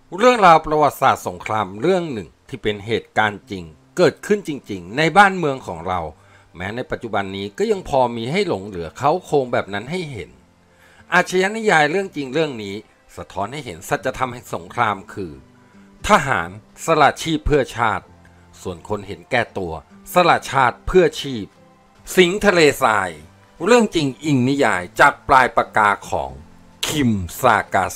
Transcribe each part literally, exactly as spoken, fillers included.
เรื่องราวประวัติศาสตร์สงครามเรื่องหนึ่งที่เป็นเหตุการณ์จริงเกิดขึ้นจริงๆในบ้านเมืองของเราแม้ในปัจจุบันนี้ก็ยังพอมีให้หลงเหลือเขาโครงแบบนั้นให้เห็นอาชญานิยายเรื่องจริงเรื่องนี้สะท้อนให้เห็นสัจธรรมแห่งสงครามคือทหารสละชีพเพื่อชาติส่วนคนเห็นแก่ตัวสละชาติเพื่อชีพสิงห์ทะเลทรายเรื่องจริงอิงนิยายจากปลายปากกาของคิมซากัส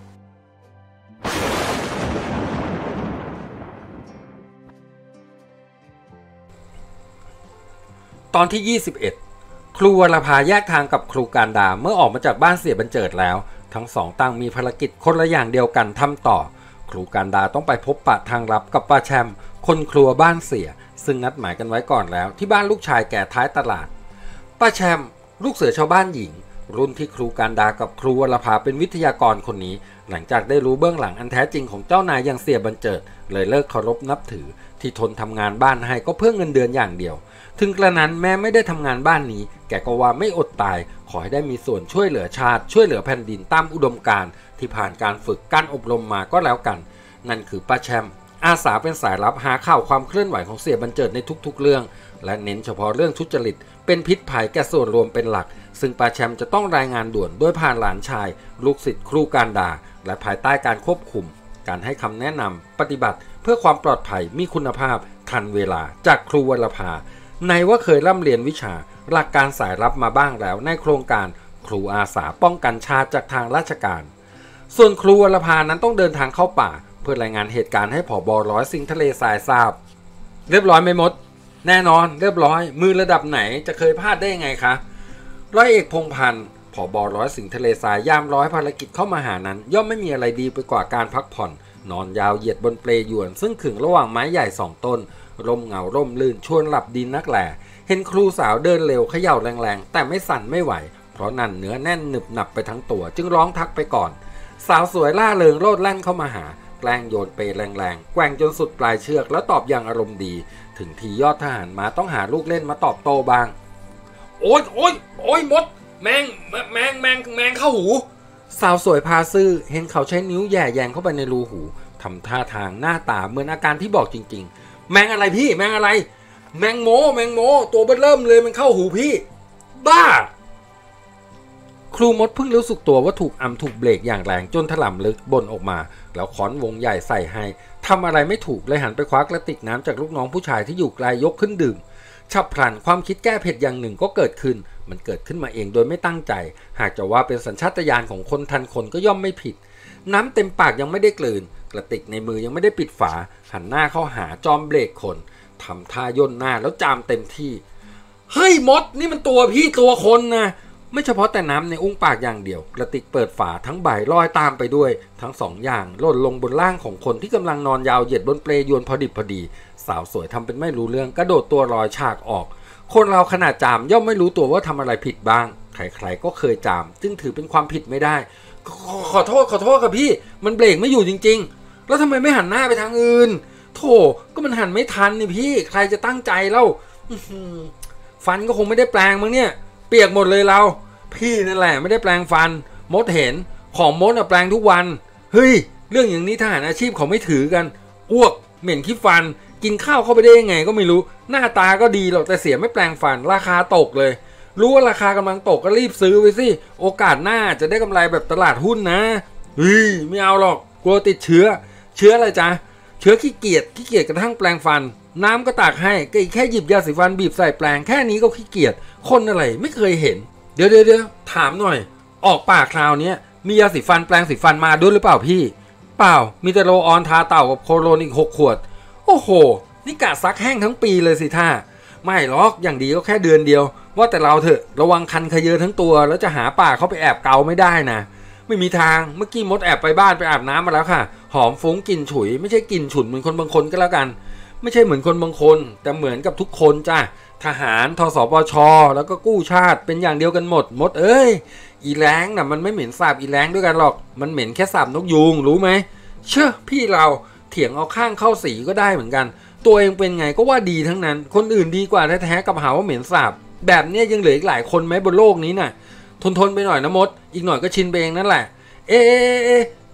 ตอนที่ ยี่สิบเอ็ด ครูวรภาแยกทางกับครูการดาเมื่อออกมาจากบ้านเสียบรรเจิดแล้วทั้งสองต่างมีภารกิจคนละอย่างเดียวกันทำต่อครูการดาต้องไปพบปะทางลับกับป้าแชมคนครัวบ้านเสียซึ่งนัดหมายกันไว้ก่อนแล้วที่บ้านลูกชายแก่ท้ายตลาดป้าแชมลูกเสือชาวบ้านหญิงรุ่นที่ครูการดากับครูวรภาเป็นวิทยากรคนนี้หลังจากได้รู้เบื้องหลังอันแท้จริงของเจ้านายอย่างเสียบรรเจิดเลยเลิกเคารพนับถือที่ทนทำงานบ้านให้ก็เพื่อเงินเดือนอย่างเดียวถึงกระนั้นแม้ไม่ได้ทำงานบ้านนี้แกก็ว่าไม่อดตายขอให้ได้มีส่วนช่วยเหลือชาติช่วยเหลือแผ่นดินตามอุดมการณ์ที่ผ่านการฝึกการอบรมมาก็แล้วกันนั่นคือป้าแชมอาสาเป็นสายลับหาข่าวความเคลื่อนไหวของเสียบรรเจิดในทุกๆเรื่องและเน้นเฉพาะเรื่องทุจริตเป็นพิษภัยแก่ส่วนรวมเป็นหลักซึ่งป้าแชมจะต้องรายงานด่วนโดยผ่านหลานชายลูกศิษย์ครูการดาและภายใต้การควบคุมการให้คำแนะนำปฏิบัติเพื่อความปลอดภัยมีคุณภาพทันเวลาจากครูวรภาในว่าเคยร่ำเรียนวิชาหลักการสายลับมาบ้างแล้วในโครงการครูอาสาป้องกันชาติจากทางราชการส่วนครูวรภานั้นต้องเดินทางเข้าป่าเพื่อรายงานเหตุการณ์ให้ผบ.ร้อยสิงห์ทะเลทรายทราบเรียบร้อยไหมมดแน่นอนเรียบร้อยมือระดับไหนจะเคยพลาดได้ยังไงคะร้อยเอกพงษ์พันธ์ผบ.ร้อยสิงห์ทะเลทรายยามร้อยภารกิจเข้ามาหานั้นย่อมไม่มีอะไรดีไปกว่าการพักผ่อนนอนยาวเหยียดบนเปลหยวนซึ่งขึงระหว่างไม้ใหญ่สองต้นร่มเงาร่มลื่นชวนหลับดินนักแหล่เห็นครูสาวเดินเร็วเขย่าแรงๆแต่ไม่สั่นไม่ไหวเพราะนั่นเนื้อแน่นหนึบหนับไปทั้งตัวจึงร้องทักไปก่อนสาวสวยล่าเริงโลดแล่นเข้ามาหาแกล้งโยนเปแรงๆแกว่งจนสุดปลายเชือกแล้วตอบอย่างอารมณ์ดีถึงทียอดทหารมาต้องหาลูกเล่นมาตอบโต้บ้างโอ๊ยโอ๊ยโอ๊ยมดแมงแมงแมงแมงแมงเข้าหูสาวสวยพาซื่อเห็นเขาใช้นิ้วแย่แยงเข้าไปในรูหูทำท่าทางหน้าตาเหมือนอาการที่บอกจริงๆแมงอะไรพี่แมงอะไรแมงโมแมงโมตัวเบิ่มเริ่มเลยมันเข้าหูพี่บ้าครูมดเพิ่งรู้สึกตัวว่าถูกอัมถูกเบรกอย่างแรงจนถล่มลึกบ่นออกมาแล้วค้อนวงใหญ่ใส่ให้ทำอะไรไม่ถูกเลยหันไปคว้ากระติกน้ำจากลูกน้องผู้ชายที่อยู่ไกลยกขึ้นดื่มฉับพลันความคิดแก้เผ็ดอย่างหนึ่งก็เกิดขึ้นมันเกิดขึ้นมาเองโดยไม่ตั้งใจหากจะว่าเป็นสัญชาตญาณของคนทันคนก็ย่อมไม่ผิดน้ำเต็มปากยังไม่ได้กลืนกระติกในมือยังไม่ได้ปิดฝาหันหน้าเข้าหาจอมเบรกคนทำท่าย่นหน้าแล้วจามเต็มที่เฮ้ยมดนี่มันตัวพี่ตัวคนนะไม่เฉพาะแต่น้ำในอุ้งปากอย่างเดียวกระติกเปิดฝาทั้งใบลอยตามไปด้วยทั้งสองอย่างหล่นลงบนร่างของคนที่กำลังนอนยาวเหยียดบนเปลยวนพอดิบพอดีสาวสวยทำเป็นไม่รู้เรื่องกระโดดตัวลอยฉากออกคนเราขนาดจามย่อมไม่รู้ตัวว่าทำอะไรผิดบ้างใครๆก็เคยจามจึงถือเป็นความผิดไม่ได้ขอโทษขอโทษครับพี่มันเบรกไม่อยู่จริงๆแล้วทำไมไม่หันหน้าไปทางอื่นโธ่ก็มันหันไม่ทันนี่พี่ใครจะตั้งใจเล่าฟันก็คงไม่ได้แปลงมั้งเนี่ยเปียกหมดเลยเราพี่นั่นแหละไม่ได้แปลงฟันมดเห็นของมดอะแปลงทุกวันเฮ้ยเรื่องอย่างนี้ทหารอาชีพเขาไม่ถือกันอ้วกเหม็นขี้ฟันกินข้าวเข้าไปได้ยังไงก็ไม่รู้หน้าตาก็ดีหรอกแต่เสียไม่แปลงฟันราคาตกเลยรู้ว่าราคากำลังตกก็รีบซื้อไปสิโอกาสหน้าจะได้กำไรแบบตลาดหุ้นนะเฮ้ยไม่เอาหรอกกลัวติดเชื้อเชื้ออะไรจ๊ะเชื้อขี้เกียจขี้เกียจกระทั่งแปลงฟันน้ำก็ตากให้ก็อีกแค่หยิบยาสีฟันบีบใส่แปลงแค่นี้ก็ขี้เกียจคนอะไรไม่เคยเห็นเดี๋ยวเดี๋ยวเดี๋ยวถามหน่อยออกปากคราวนี้มียาสีฟันแปลงสีฟันมาด้วยหรือเปล่าพี่เปล่ามีแต่โรออนทาเต่ากับโคโรนอีกหกขวดโอ้โหนี่กะซักแห้งทั้งปีเลยสิท่าไม่หรอกอย่างดีก็แค่เดือนเดียวว่าแต่เราเถอะระวังคันขยเยอทั้งตัวแล้วจะหาปากเขาไปแอบเกาไม่ได้นะไม่มีทางเมื่อกี้มดแอบไปบ้านไปอาบน้ำมาแล้วค่ะหอมฟุ้งกลิ่นฉุยไม่ใช่กลิ่นฉุนเหมือนคนบางคนก็แล้วกันไม่ใช่เหมือนคนบางคนแต่เหมือนกับทุกคนจ้ะทหารทสปชแล้วก็กู้ชาติเป็นอย่างเดียวกันหมดมดเอ้ยอีแรงน่ะมันไม่เหม็นสาบอีแรงด้วยกันหรอกมันเหม็นแค่สาบนกยูงรู้ไหมเชื่อพี่เราเถียงเอาข้างเข้าสีก็ได้เหมือนกันตัวเองเป็นไงก็ว่าดีทั้งนั้นคนอื่นดีกว่าแท้ๆกับหาว่าเหม็นสาบแบบนี้ยังเหลืออีกหลายคนไหมบนโลกนี้น่ะทนทนไปหน่อยนะมดอีกหน่อยก็ชินไปเองนั่นแหละเอ๊ะ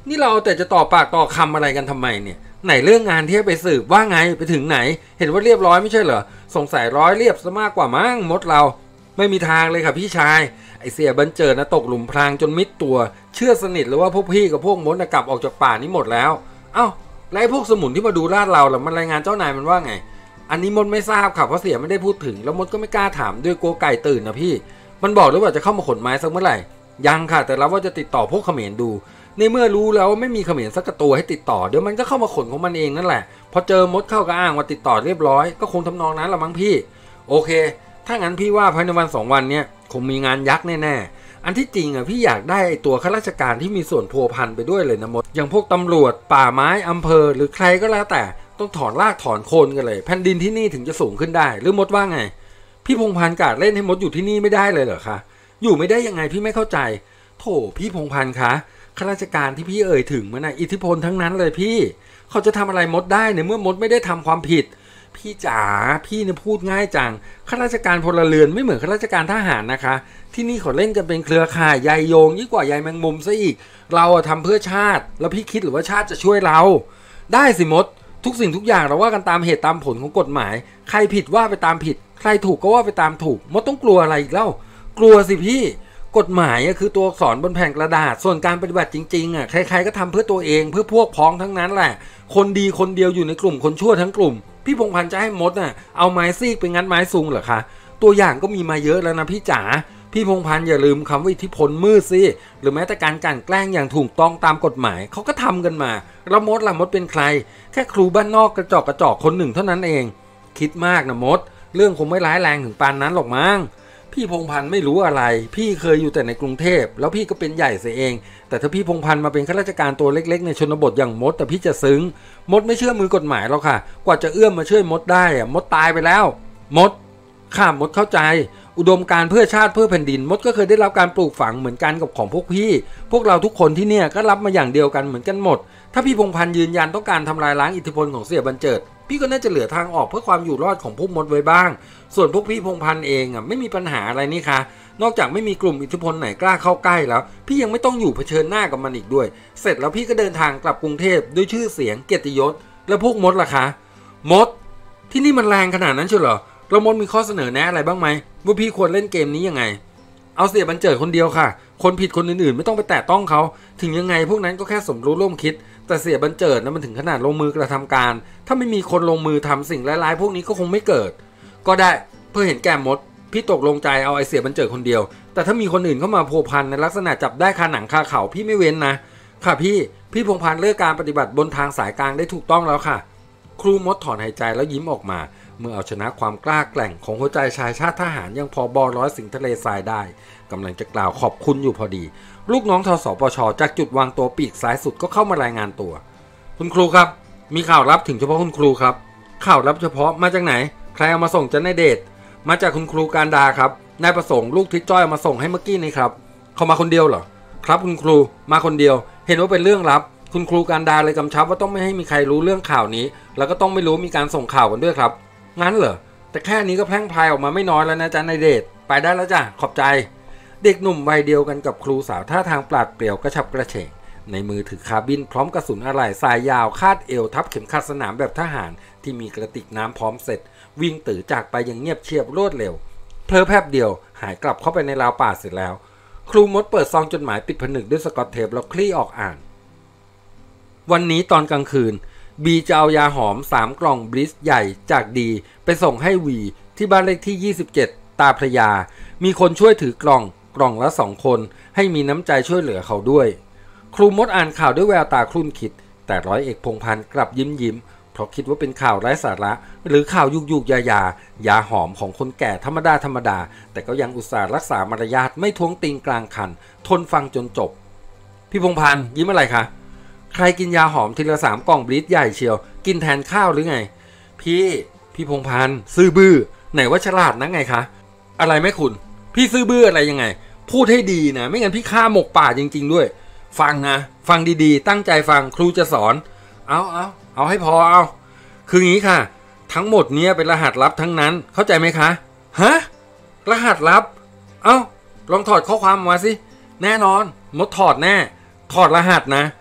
นี่เราแต่จะต่อปากต่อคำอะไรกันทำไมเนี่ยไหนเรื่องงานที่ไปสืบว่าไงไปถึงไหนเห็นว่าเรียบร้อยไม่ใช่เหรอสงสัยร้อยเรียบซะมากกว่ามั้งมดเราไม่มีทางเลยค่ะพี่ชายไอเสียบันเจิดนะตกหลุมพรางจนมิดตัวเชื่อสนิทเลยว่าพวกพี่กับพวกมดนะกลับออกจากป่านี้หมดแล้วเอ้าแล้วไอ้พวกสมุนที่มาดูลาดเราล่ะมันรายงานเจ้านายมันว่าไงอันนี้มดไม่ทราบค่ะเพราะเสียไม่ได้พูดถึงแล้วมดก็ไม่กล้าถามด้วยกลัวไก่ตื่นนะพี่มันบอกด้วยว่าจะเข้ามาขนไม้สักเมื่อไหร่ยังค่ะแต่รับว่าจะติดต่อพวกเขมรดูในเมื่อรู้แล้วไม่มีเขมรสักตัวให้ติดต่อเดี๋ยวมันก็เข้ามาขนของมันเองนั่นแหละพอเจอมดเข้าก็อ้างว่าติดต่อเรียบร้อยก็คงทำนองนั้นละมั้งพี่โอเคถ้างั้นพี่ว่าภายในวันสองวันเนี้ยคงมีงานยักษ์แน่ๆอันที่จริงอ่ะพี่อยากได้ไอตัวข้าราชการที่มีส่วนพัวพันไปด้วยเลยนะมดอย่างพวกตำรวจป่าไม้อำเภอหรือใครก็แล้วแต่ต้องถอนรากถอนโคนกันเลยแผ่นดินที่นี่ถึงจะสูงขึ้นได้หรือมดว่าไงพี่พงพันธ์กาดเล่นให้มดอยู่ที่นี่ไม่ได้เลยเหรอคะอยู่ไม่ได้ยังไงพี่ไม่เข้าใจโถพี่พงพันธ์คะข้าราชการที่พี่เอ่ยถึงมันนะอิทธิพลทั้งนั้นเลยพี่เขาจะทำอะไรมดได้ในเมื่อมดไม่ได้ทำความผิดพี่จ๋าพี่เนี่ยพูดง่ายจังข้าราชการพลเรือนไม่เหมือนข้าราชการทหารนะคะที่นี่เขาเล่นกันเป็นเครือข่ายใยโยงยิ่งกว่าใยแมงมุมซะอีกเราทำเพื่อชาติแล้วพี่คิดหรือว่าชาติจะช่วยเราได้สิมดทุกสิ่งทุกอย่างเราว่ากันตามเหตุตามผลของกฎหมายใครผิดว่าไปตามผิดใครถูกก็ว่าไปตามถูกมดต้องกลัวอะไรอีกเล่ากลัวสิพี่กฎหมายคือตัวอักษรบนแผ่นกระดาษส่วนการปฏิบัติจริงๆอ่ะใครๆก็ทำเพื่อตัวเองเพื่อพวกพ้องทั้งนั้นแหละคนดีคนเดียวอยู่ในกลุ่มคนชั่วทั้งกลุ่มพี่พงพันธ์จะให้มดน่ะเอาไม้ซีกไปงัดไม้ซุงเหรอคะตัวอย่างก็มีมาเยอะแล้วนะพี่จ๋าพี่พงพันธ์อย่าลืมคำว่าอิทธิพลมืดสิหรือแม้แต่การกลั่นแกล้งอย่างถูกต้องตามกฎหมายเขาก็ทำกันมาแล้วมดล่ะมดเป็นใครแค่ครูบ้านนอกกระจอกกระจอกคนหนึ่งเท่านั้นเองคิดมากนะมดเรื่องคงไม่ร้ายแรงถึงปานนั้นหรอกมั้งพี่พงพันธ์ไม่รู้อะไรพี่เคยอยู่แต่ในกรุงเทพแล้วพี่ก็เป็นใหญ่เสียเองแต่ถ้าพี่พงพันธ์มาเป็นข้าราชการตัวเล็กๆในชนบทอย่างมดแต่พี่จะซึ้งมดไม่เชื่อมือกฎหมายหรอกค่ะกว่าจะเอื้อมมาช่วยมดได้อะมดตายไปแล้วมดข้ามดเข้าใจอุดมการเพื่อชาติเพื่อแผ่นดินมดก็เคยได้รับการปลูกฝังเหมือนกันกับของพวกพี่พวกเราทุกคนที่เนี่ยก็รับมาอย่างเดียวกันเหมือนกันหมดถ้าพี่พงพันธ์ยืนยันต้องการทำลายล้างอิทธิพลของเสี่ยบันเจิดพี่ก็น่าจะเหลือทางออกเพื่อความอยู่รอดของพวกมดไว้บ้างส่วนพวกพี่พงพันธ์เองอ่ะไม่มีปัญหาอะไรนี่คะนอกจากไม่มีกลุ่มอิทธิพลไหนกล้าเข้าใกล้แล้วพี่ยังไม่ต้องอยู่เผชิญหน้ากับมันอีกด้วยเสร็จแล้วพี่ก็เดินทางกลับกรุงเทพด้วยชื่อเสียงเกียรติยศแล้วพวกมดล่ะคะมดที่นี่มันแรงขนาดนั้นเชียวเหรอแล้วมดมีข้อเสนอแนะอะไรบ้างไหมว่าพี่ควรเล่นเกมนี้ยังไงเอาเสี่ยบันเจิดคนเดียวค่ะคนผิดคนอื่นๆไม่ต้องไปแตะต้องเขาถึงยังไงพวกนั้นก็แค่สมรู้ร่วมคิดแต่เสี่ยบันเจิดนะมันถึงขนาดลงมือกระทำการถ้าไม่มีคนลงมือทำสิ่งร้ายๆพวกนี้ก็คงไม่เกิดก็ได้เพื่อเห็นแก่มดพี่ตกลงใจเอาไอเสี่ยบันเจิดคนเดียวแต่ถ้ามีคนอื่นเข้ามาพัวพันในลักษณะจับได้คาหนังคาเขาพี่ไม่เว้นนะค่ะพี่พี่พงพันธ์เลือกการปฏิบัติบนทางสายกลางได้ถูกต้องแล้วค่ะครูมดถอนหายใจแล้วยิ้มออกมาเมื่อเอาชนะความกล้าแกร่งของหัวใจชายชาติทหารยังพอบอร้อยสิงห์ทะเลทรายได้กำลังจะกล่าวขอบคุณอยู่พอดีลูกน้องทสปชจากจุดวางตัวปีกซ้ายสุดก็เข้ามารายงานตัวคุณครูครับมีข่าวลับถึงเฉพาะคุณครูครับข่าวลับเฉพาะมาจากไหนใครเอามาส่งจะนายเดชมาจากคุณครูการดาครับนายประสงค์ลูกทิศจ้อยเอามาส่งให้เมื่อกี้นี่ครับเขามาคนเดียวเหรอครับคุณครูมาคนเดียวเห็นว่าเป็นเรื่องลับคุณครูการดาเลยกำชับว่าต้องไม่ให้มีใครรู้เรื่องข่าวนี้แล้วก็ต้องไม่รู้มีการส่งข่าวกันด้วยครับงั้นเหรอแต่แค่นี้ก็แพร่งพรายออกมาไม่น้อยแล้วนะจ๊ะนายเดชไปได้แล้วจ้ะขอบใจเด็กหนุ่มวัยเดียวกันกับครูสาวท่าทางปราดเปรียวกระฉับกระเฉงในมือถือคาร์บินพร้อมกระสุนอะไหล่สายยาวคาดเอวทับเข็มขัดสนามแบบทหารที่มีกระติกน้ำพร้อมเสร็จวิ่งตื่อจากไปอย่างเงียบเชียบรวดเร็วเพลอแป๊บเดียวหายกลับเข้าไปในราวป่าเสร็จแล้วครูมดเปิดซองจดหมายปิดผนึกด้วยสกอตเทปแล้วคลี่ออกอ่านวันนี้ตอนกลางคืนบีจะเอายาหอมสามกล่องบลิสใหญ่จากดีไปส่งให้วีที่บ้านเลขที่ยี่สิบเจ็ดตาพระยามีคนช่วยถือกล่องกล่องละสองคนให้มีน้ำใจช่วยเหลือเขาด้วยครูมดอ่านข่าวด้วยแววตาครุ่นคิดแต่ร้อยเอกพงพันธ์กลับยิ้มยิ้มเพราะคิดว่าเป็นข่าวไร้สาระหรือข่าวยุกยุกยายายาหอมของคนแก่ธรรมดาธรรมดาแต่ก็ยังอุตส่าห์รักษามารยาทไม่ท้วงติงกลางคันทนฟังจนจบพี่พงพันธ์ยิ้มอะไรคะใครกินยาหอมทีละสามกล่องบลิสใหญ่เชียวกินแทนข้าวหรือไงพี่พี่พงพันธ์ซื่อบื้อไหนว่าฉลาดนะไงคะอะไรไม่คุณพี่ซื่อบื้ออะไรยังไงพูดให้ดีนะไม่งั้นพี่ฆ่าหมกป่าจริงๆด้วยฟังนะฟังดีๆตั้งใจฟังครูจะสอนเอาเอาเอาให้พอเอาคืองี้ค่ะทั้งหมดเนี้ยเป็นรหัสลับทั้งนั้นเข้าใจไหมคะฮะรหัสลับเอ้าลองถอดข้อความมาสิแน่นอนมดถอดแน่ถอดรหัสนะ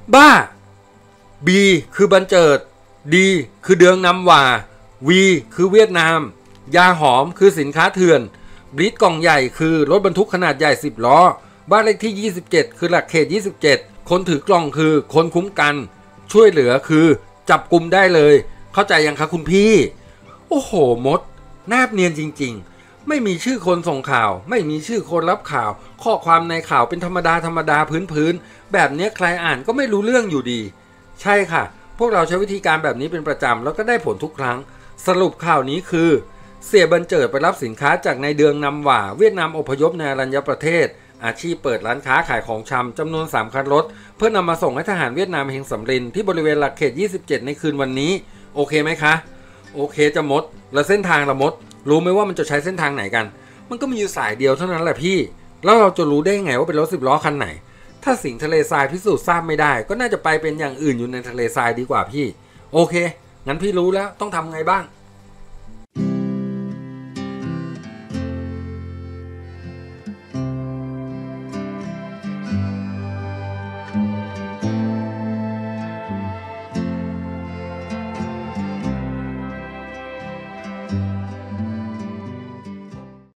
บ้า B คือบันเจิด D คือเดืองนำว่า V คือเวียดนามยาหอมคือสินค้าเถื่อนบลิตกล่องใหญ่คือรถบรรทุกขนาดใหญ่สิบล้อบ้านเลขที่ยี่สิบเจ็ดคือหลักเขตยี่สิบเจ็ดคนถือกล่องคือคนคุ้มกันช่วยเหลือคือจับกุมได้เลยเข้าใจยังคะคุณพี่โอ้โหมดแนบเนียนจริงๆไม่มีชื่อคนส่งข่าวไม่มีชื่อคนรับข่าวข้อความในข่าวเป็นธรรมดาธรรมดาพื้นๆแบบนี้ใครอ่านก็ไม่รู้เรื่องอยู่ดีใช่ค่ะพวกเราใช้วิธีการแบบนี้เป็นประจำแล้วก็ได้ผลทุกครั้งสรุปข่าวนี้คือเสียบันเจิดไปรับสินค้าจากนายเดืองนำว่าเวียดนามอพยพในอรัญญประเทศอาชีพเปิดร้านค้าขายของชำจำนวนสามคันรถเพื่อนำมาส่งให้ทหารเวียดนามแห่งสำรินที่บริเวณหลักเขตยี่สิบเจ็ดในคืนวันนี้โอเคไหมคะโอเคจะมดแล้วเส้นทางละมดรู้ไหมว่ามันจะใช้เส้นทางไหนกันมันก็มีอยู่สายเดียวเท่านั้นแหละพี่แล้วเราจะรู้ได้ไงว่าเป็นรถสิบล้อคันไหนถ้าสิงห์ทะเลทรายพิสูจน์ทราบไม่ได้ก็น่าจะไปเป็นอย่างอื่นอยู่ในทะเลทรายดีกว่าพี่โอเคงั้นพี่รู้แล้วต้องทำไงบ้าง